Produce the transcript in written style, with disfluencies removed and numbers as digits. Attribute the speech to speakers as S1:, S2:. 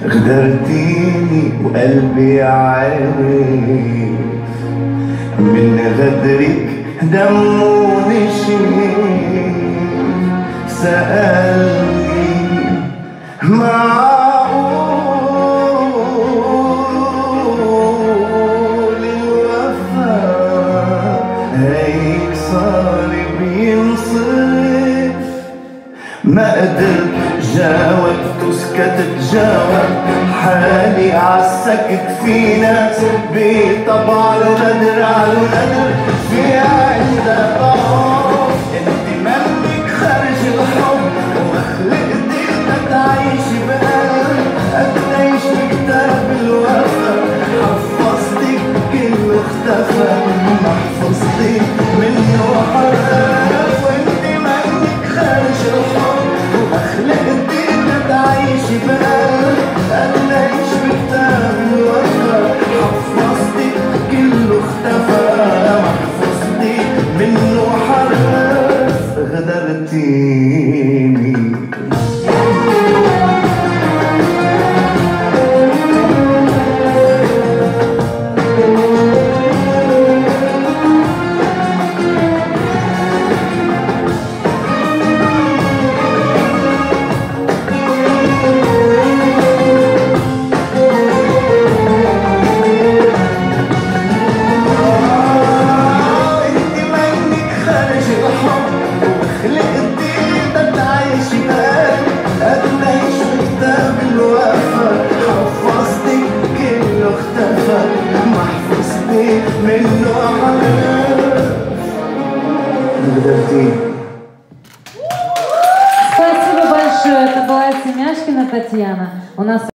S1: غدرتيني وقلبي عارف من غدرك دمه نشف. سألني معقول الوفا هيك صار بينصرف؟ ما قدرت جاوبت وسكتت جاوب حالي عالسكت. في ناس بطبع الغدر عالغدر في عندها ضعف. انت منك خارج الحب وخلقتي لتعيش بقلب. قديش كتاب الوفا حفظتك كله اختفى. محفظتك منه حرف. وانت منك خارج الحب وخلقتي لتعيش بقلب. قديش كتاب الوفا حفظتك كله اختفى. محفظتك منه حرف. غدرتيني منه حرف. غدرتيني